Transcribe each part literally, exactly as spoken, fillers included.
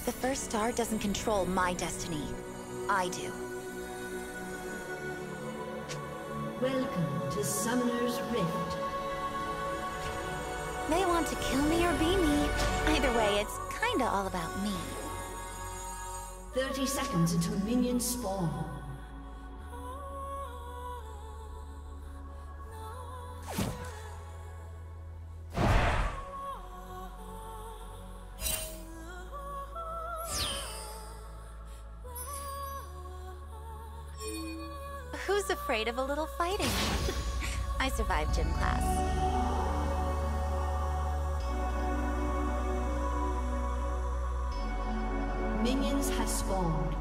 The first star doesn't control my destiny. I do. Welcome to Summoner's Rift. They want to kill me or be me. Either way, it's kinda all about me. thirty seconds until minions spawn. Who's afraid of a little fighting? I survived gym class. Minions have spawned.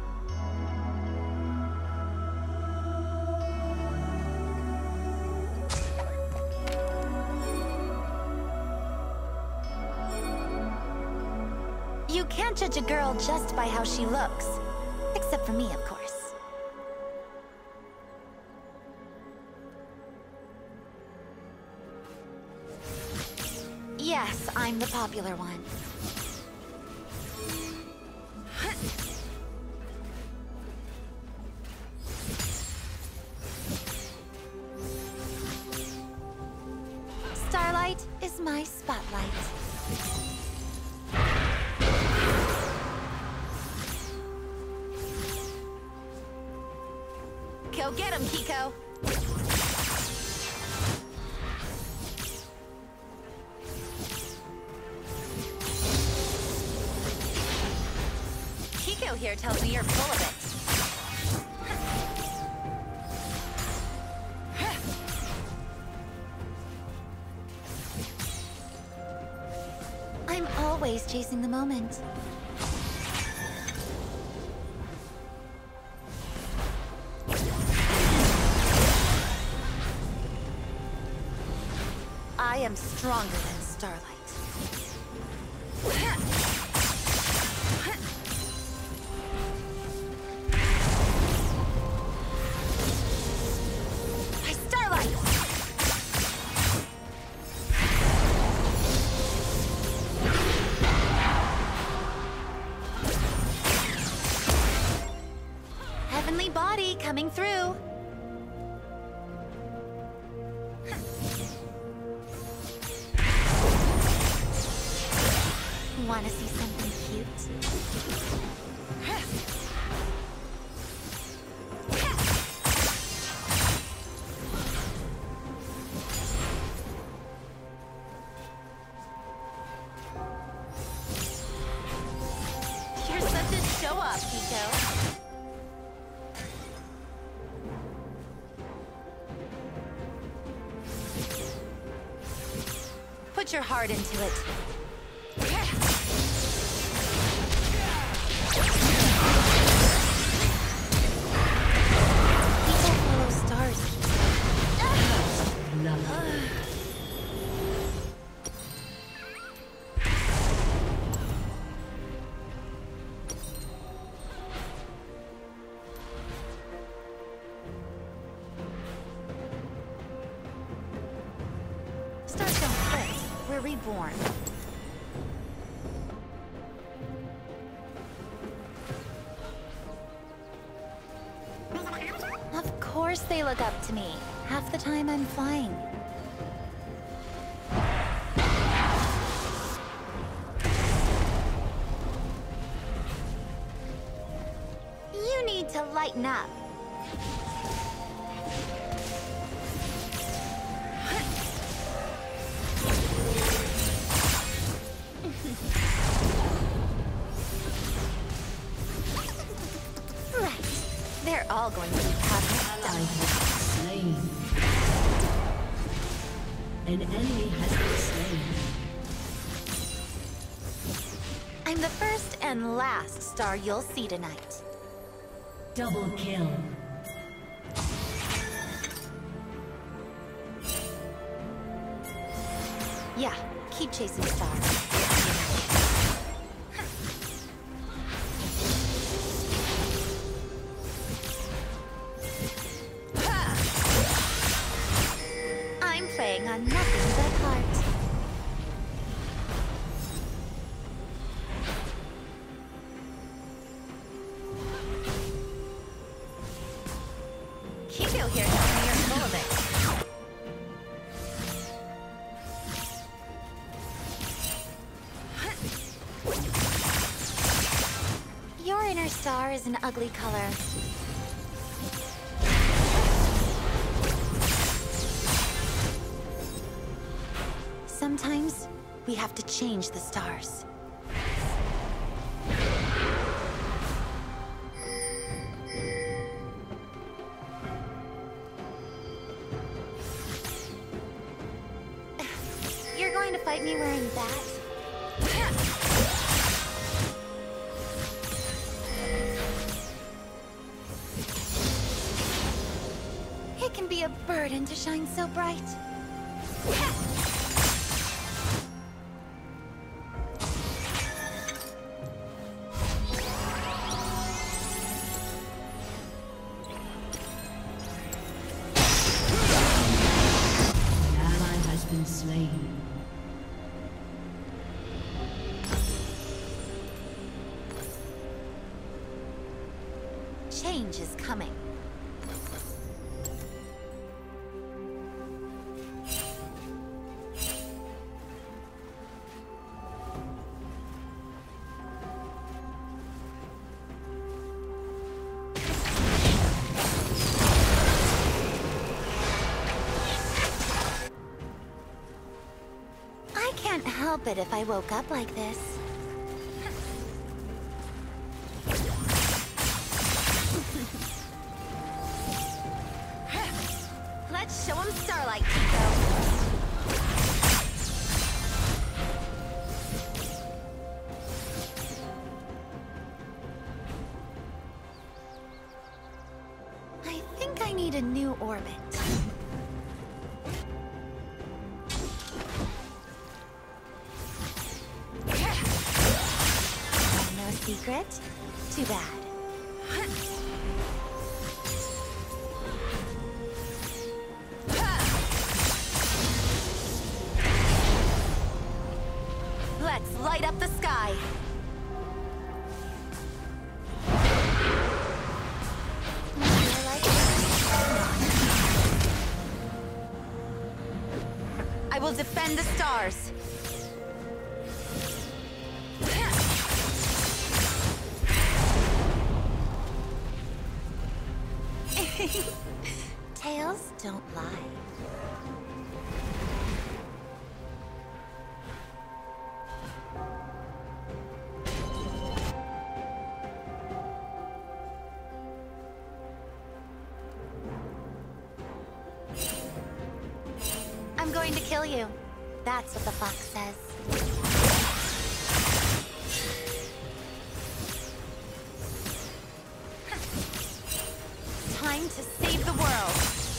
You can't judge a girl just by how she looks. Except for me, of course. Yes, I'm the popular one. Starlight is my spotlight. Go get him, Kiko! Kiko here tells me you're full of it. I'm always chasing the moment. I am stronger than Starlight. My Starlight! Heavenly body coming through. Wanna see something cute? You're such a show-off, Kiko. Put your heart into it. Stars don't quit. We're reborn. Of course they look up to me. Half the time I'm flying. You need to lighten up. Right. They're all going to be cosmic Slain. An enemy has been slain. I'm the first and last star you'll see tonight. Double kill. Yeah, keep chasing stars. I'm playing on nothing but heart. here tells me you're full of it. Your inner star is an ugly color. Sometimes, we have to change the stars. You're going to fight me wearing that? It can be a burden to shine so bright. Change is coming. I can't help it if I woke up like this. Let's show him Starlight, Tico. I think I need a new orbit. No secret? Too bad. Let's light up the sky. I will defend the stars. Tails don't lie. I'm going to kill you. That's what the fox says. Time to save the world.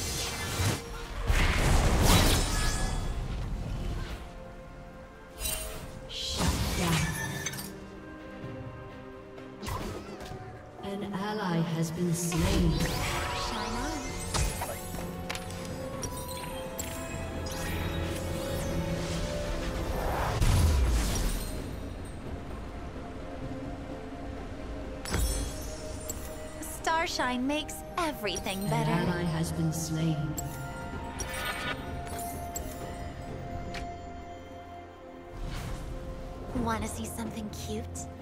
Shut down. An ally has been slain. Shine on. Starshine makes everything better. An ally has been slain. Want to see something cute?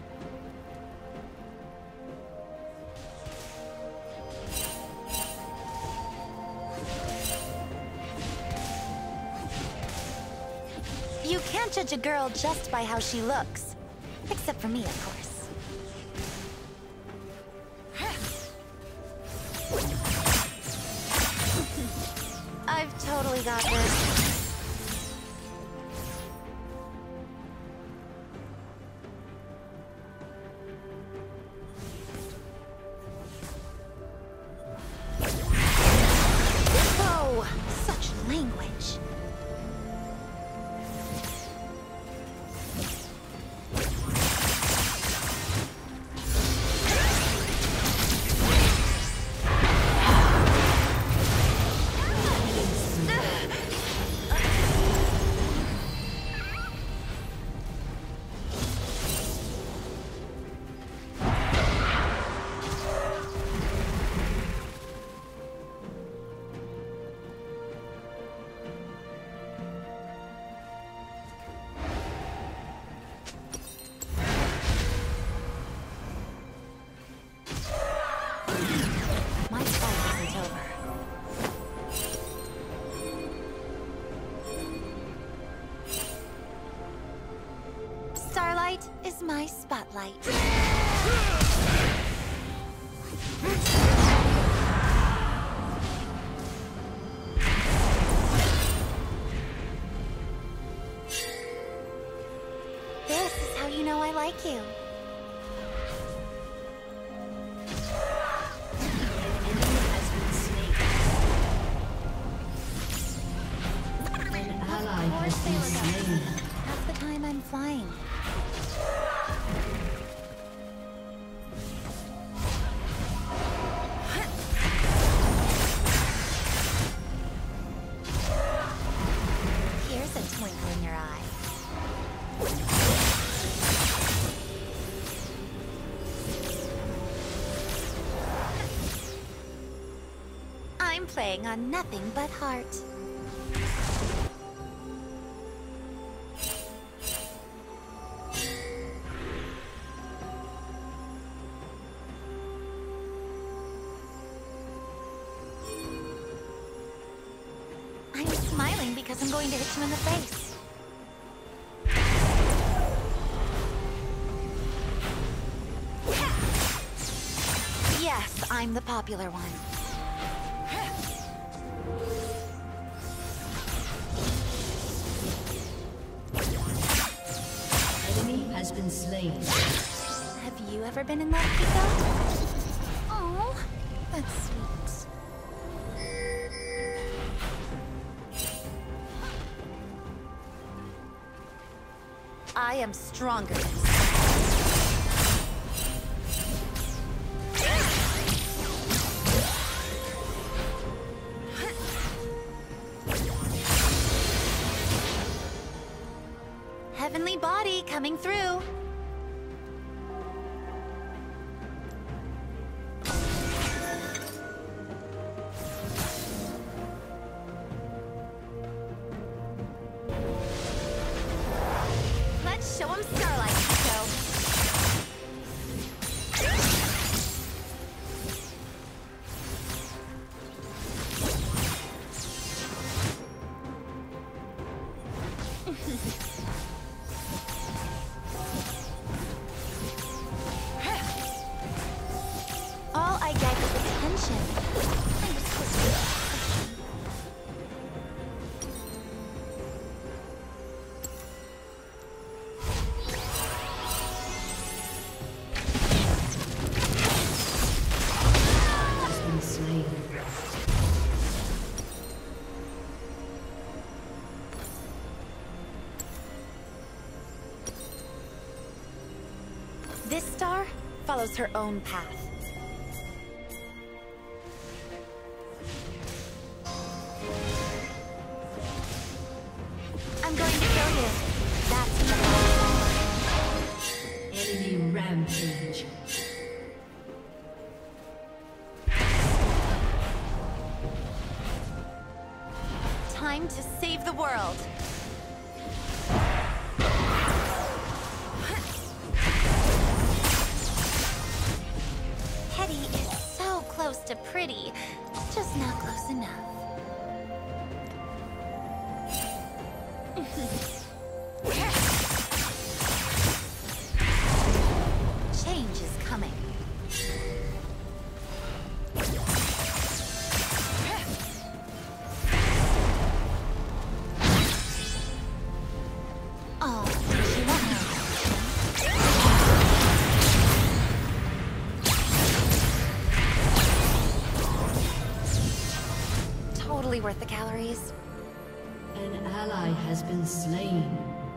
You can't judge a girl just by how she looks. Except for me, of course. I've totally got this. Whoa! Such language. Starlight is my spotlight. This is how you know I like you. Half the time I'm flying. Here's a twinkle in your eye. I'm playing on nothing but heart. I'm smiling because I'm going to hit you in the face. Yes, I'm the popular one. Enemy has been slain. Have you ever been in love, Pico? Oh, that's sweet. I am stronger than Heavenly body coming through. Let's show him Starlight, Pico. All I get is attention. I'm supposed to... This star follows her own path. I'm going to kill you. That's the Enemy rampage. time to save the world. Hetty is so close to pretty, just not close enough. Change is coming. Oh, she won't know. Totally worth the calories. An ally has been slain.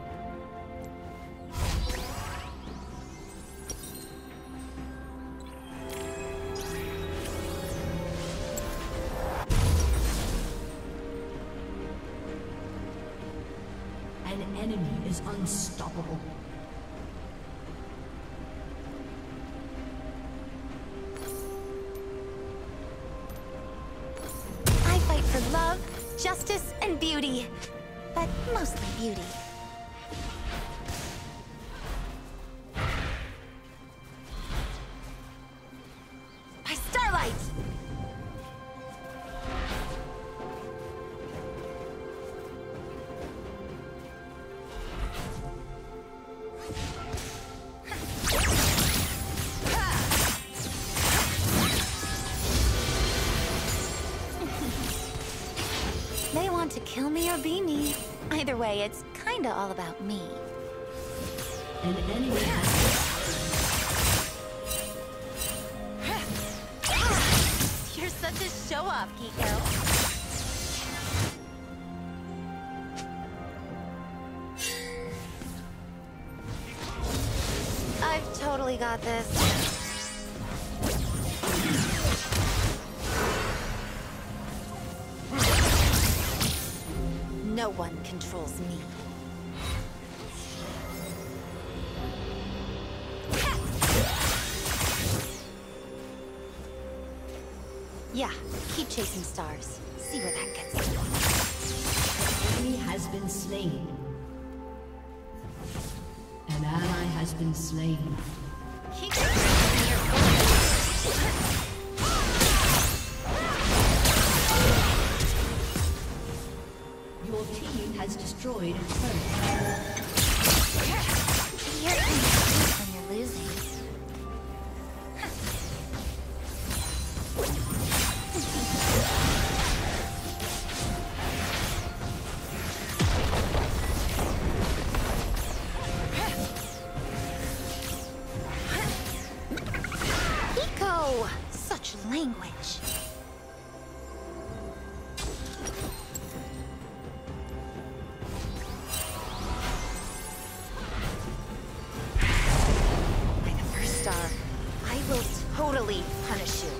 An enemy is unstoppable. I fight for love, justice, and beauty. But mostly beauty. By Starlight! Kill me or be me. Either way, it's kinda all about me. An enemy has You're such a show-off, Kiko. I've totally got this. No one controls me. Yeah, keep chasing stars. See where that gets you. An enemy has been slain. An ally has been slain. Keep chasing your Your team has destroyed a turret. You're in the when you're losing. Eco! Such language. I will totally punish you.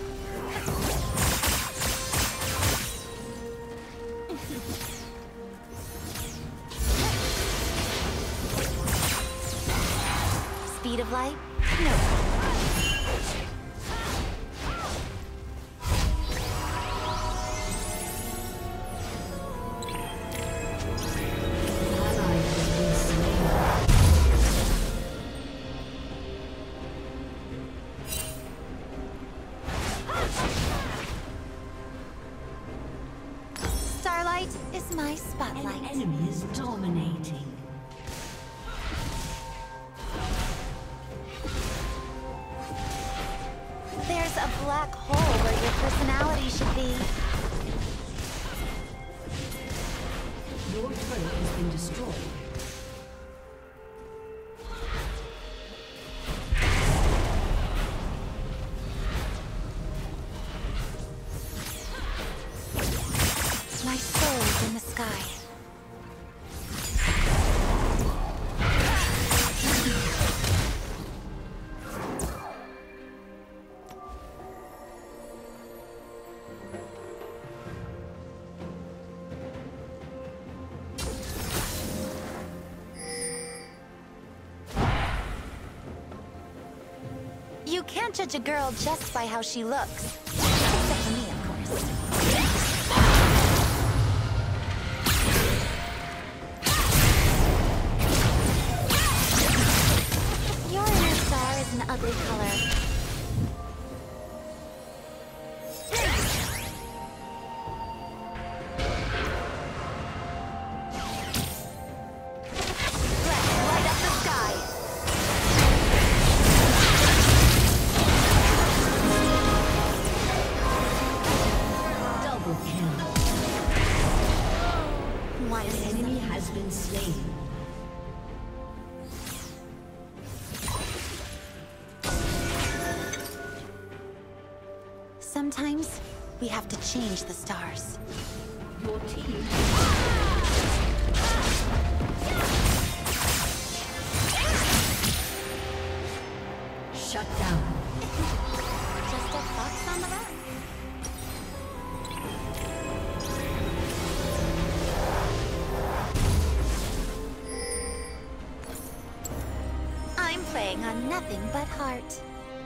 Speed of light? No. Starlight is my spotlight. An enemy is dominating. There's a black hole where your personality should be. Your turret has been destroyed. My soul is in the sky. You can't judge a girl just by how she looks. Except for me, of course. Your inner star is an ugly color. Let's light up the sky. Double kill. Why An is enemy has been slain. Sometimes we have to change the stars. Your team shut down. Just a fox on the run. I'm playing on nothing but heart.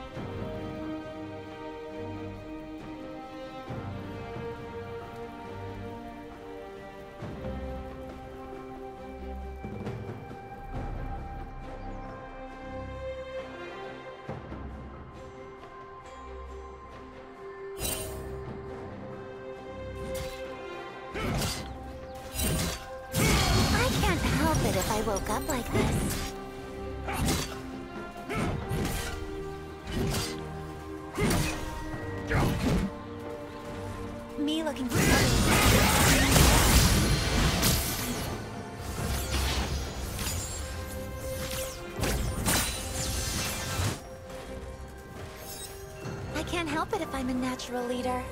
I can't help it if I woke up like this. Me looking for something. can't help it if I'm a natural leader.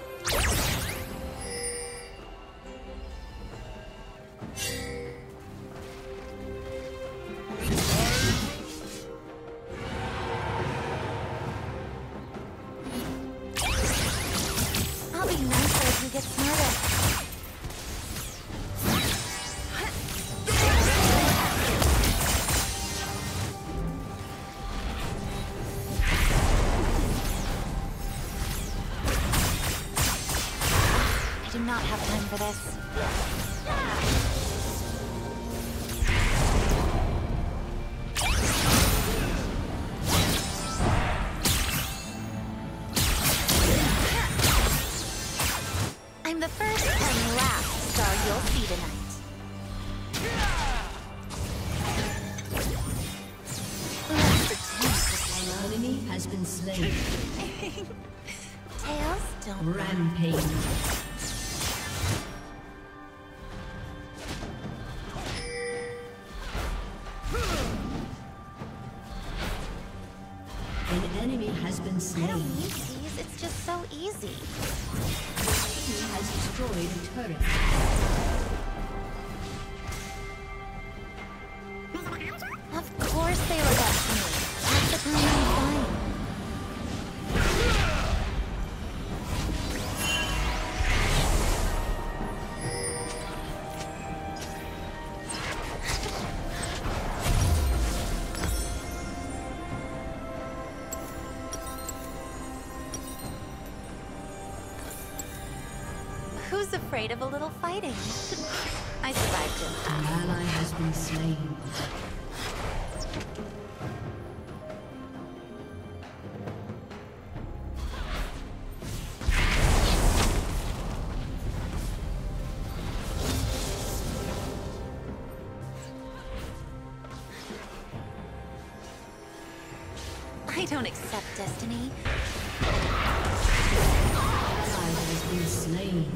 I'll be nicer if you get smarter. I do not have time for this. I'm the first and last star you'll see tonight. An enemy has been slain. Tails, don't... Rampage. An enemy has been I slain. don't need these, it's just so easy. He has destroyed a turret. Of course they look up to me. Half the time I'm fine. Who's afraid of a little fighting? I survived it. An ally has been slain. I don't accept destiny. Ally has been slain.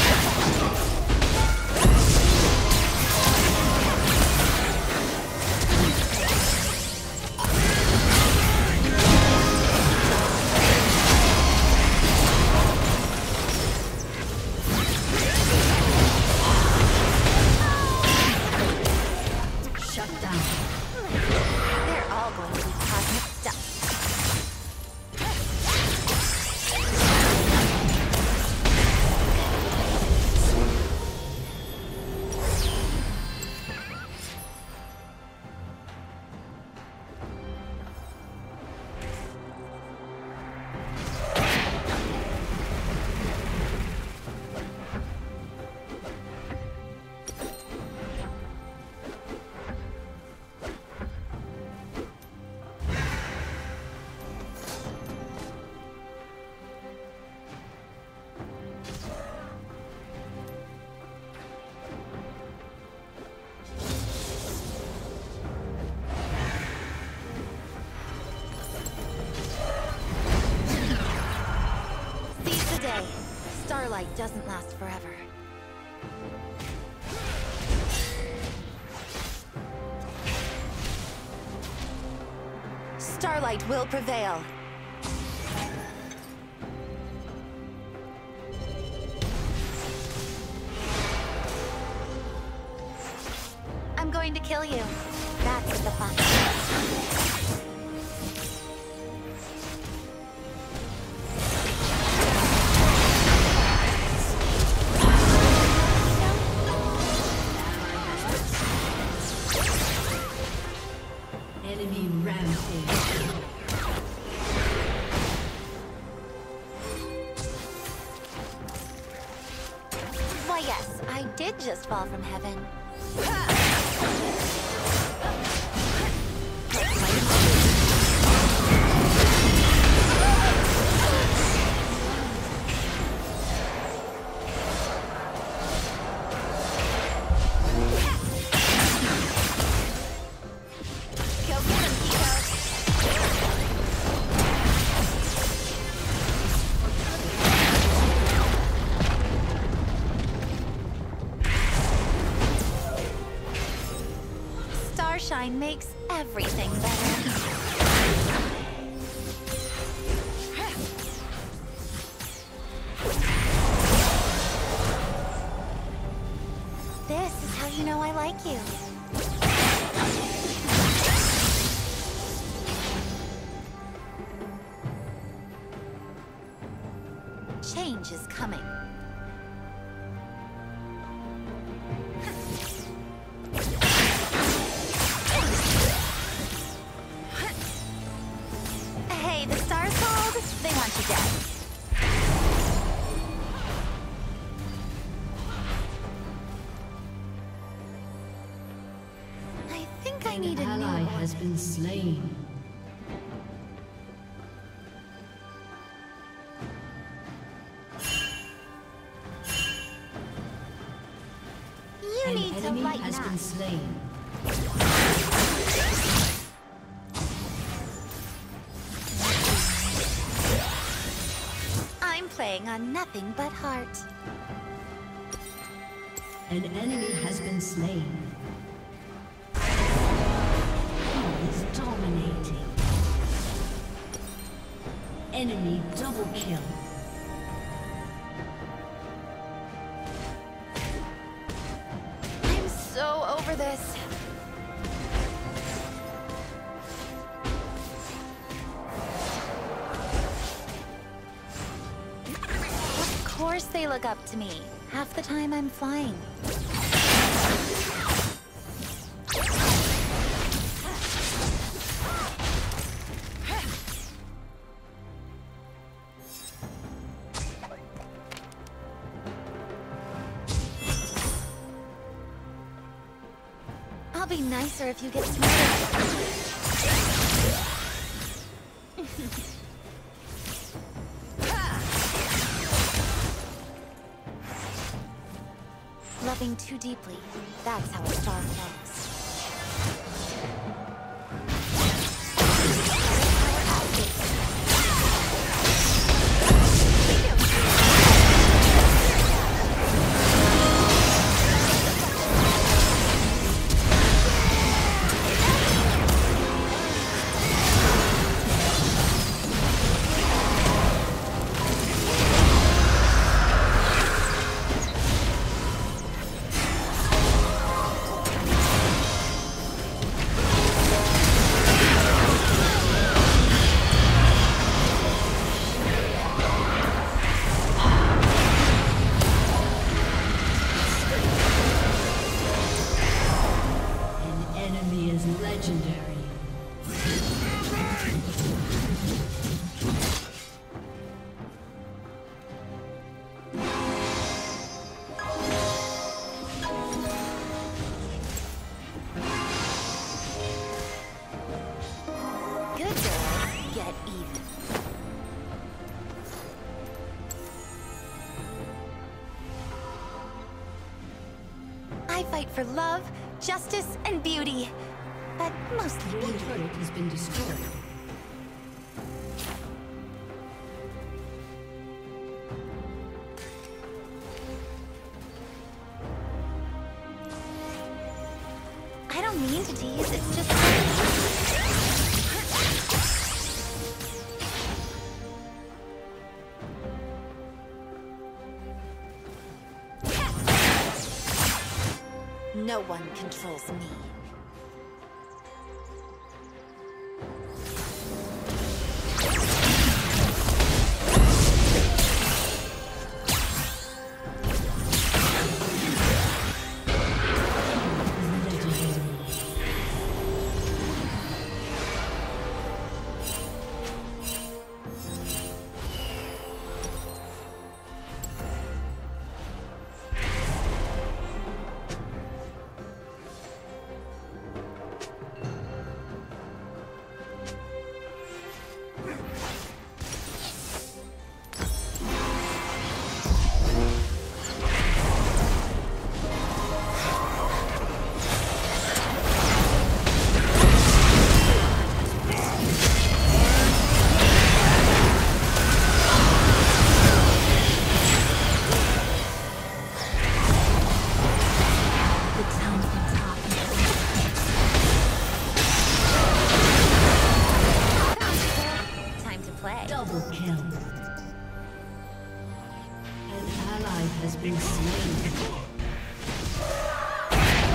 Shut down. They're all going to be cosmic stuff. Seize the day. Starlight doesn't last forever. Starlight will prevail. I'm going to kill you. That's the fun. Enemy rampage. Why yes, I did just fall from heaven. Go get him, Kiko. Starshine makes everything better. you know I like you. Change is coming. Hey, the stars called. They want you dead. I think I need a An new ally one. has been slain. You An need to enemy lighten has up. been slain. I'm playing on nothing but heart. An enemy has been slain. He is dominating. Enemy double kill. I'm so over this. Of course they look up to me. Half the time I'm flying. I'll be nicer if you get smarter. Loving too deeply, that's how a star falls. Legendary. Good girls get even. I fight for love, justice, and beauty. But mostly Your beauty. turret has been destroyed. I don't mean to tease, it's just... No one controls me. Time to play. Double kill. An ally has been slain.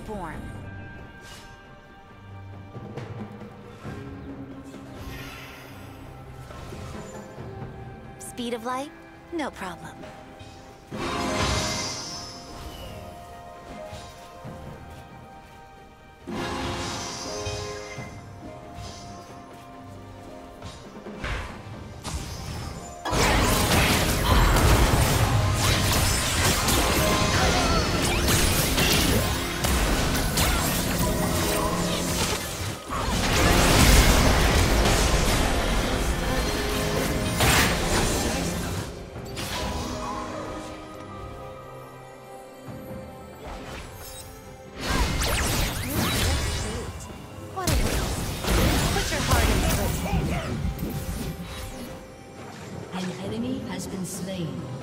born. Speed of light? No problem. An enemy has been slain.